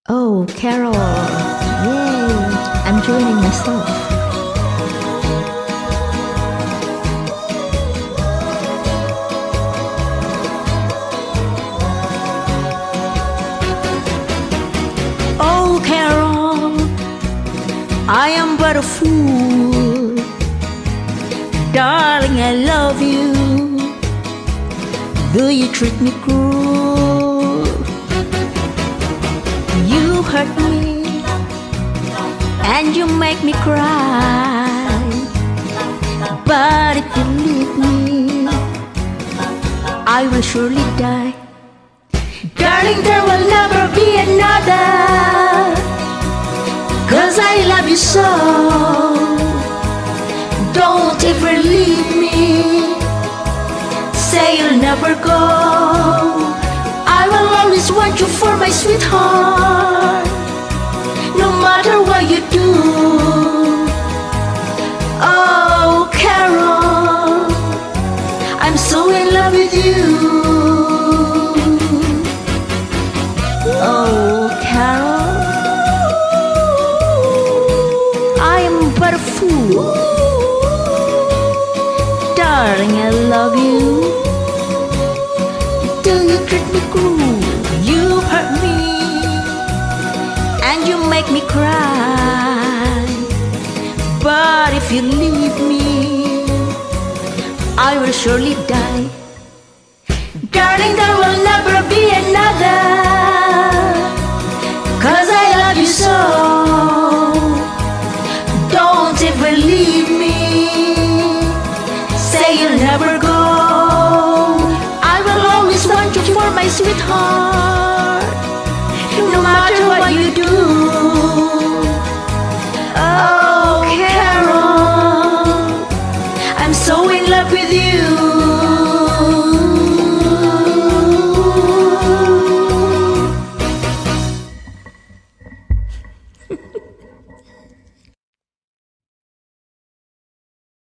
Oh, Carol. Yay, I'm joining myself. Oh, Carol, I am but a fool. Darling, I love you. Do you treat me cruel? You hurt me and you make me cry. But if you leave me, I will surely die. Darling, there will never be another, 'cause I love you so. Don't ever leave me. Say you'll never go. I will always want you for my sweetheart, no matter what you do. Oh, Carol, I'm so in love with you. Oh, Carol, I am but a fool. Darling, I love you. Do you treat me cruel? You hurt me and you make me cry. But if you leave me, I will surely die. Darling, there will never be another, 'cause I love you so. Don't ever leave me. Say you'll never go. I will always want you for my sweetheart.